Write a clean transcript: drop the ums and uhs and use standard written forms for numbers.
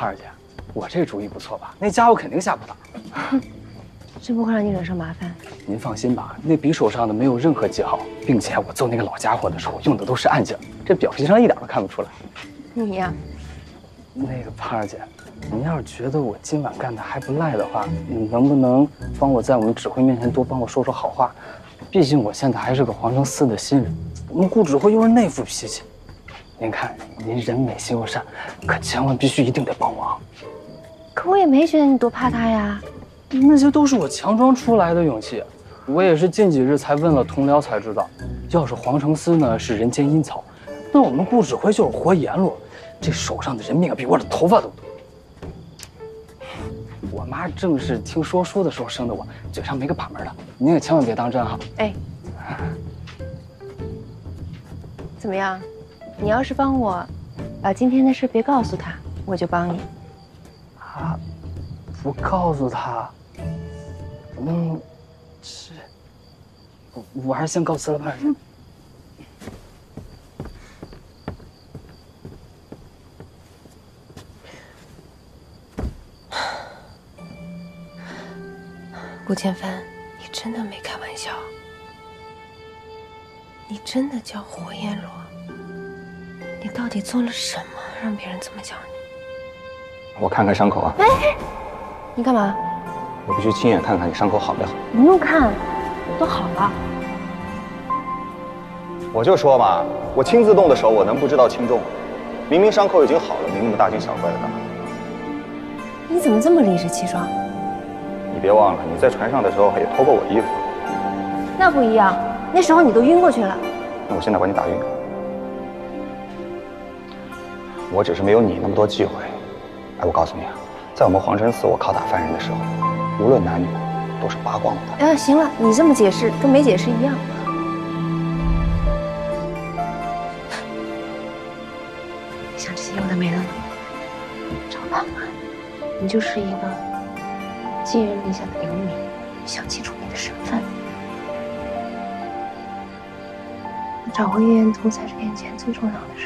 胖儿姐，我这主意不错吧？那家伙肯定下不到。 真不会让你惹上麻烦。 您放心吧，那匕首上的没有任何记号，并且我揍那个老家伙的时候用的都是暗劲，这表皮上一点都看不出来。 你呀， 那个胖儿姐，您要是觉得我今晚干的还不赖的话，你能不能帮我在我们指挥面前多帮我说说好话？毕竟我现在还是个皇城司的新人，我们顾指挥又是那副脾气。您看，您人美心又善，可千万必须一定得帮我啊！ 可我也没觉得你多怕他呀。 那些都是我强装出来的勇气，我也是近几日才问了同僚才知道，要是皇城司呢是人间阴曹，那我们顾指挥就是活阎罗，这手上的人命啊比我的头发都多。我妈正是听说书的时候生的我，嘴上没个把门的，您也千万别当真哈。 哎，怎么样？你要是帮我把今天的事别告诉他，我就帮你。 啊，不告诉他，是，我还是先告辞了吧。 顾千帆，你真的没开玩笑？你真的叫活阎罗？你到底做了什么，让别人这么叫你？ 我看看伤口啊。 哎，你干嘛？ 我必须亲眼看看你伤口好没好。 不用看，都好了。 我就说嘛，我亲自动的手，我能不知道轻重？明明伤口已经好了，你那么大惊小怪的干嘛？ 你怎么这么理直气壮？ 你别忘了，你在船上的时候也脱过我衣服。 那不一样，那时候你都晕过去了。 那我现在把你打晕。我只是没有你那么多机会。哎，我告诉你啊，在我们皇城寺，我拷打犯人的时候，无论男女，都是扒光了的。 行了，你这么解释跟没解释一样。想这些有的没的呢？赵胖啊，你就是一个寄人篱下的流民，想清楚你的身份。找回岳彦图才是眼前最重要的事。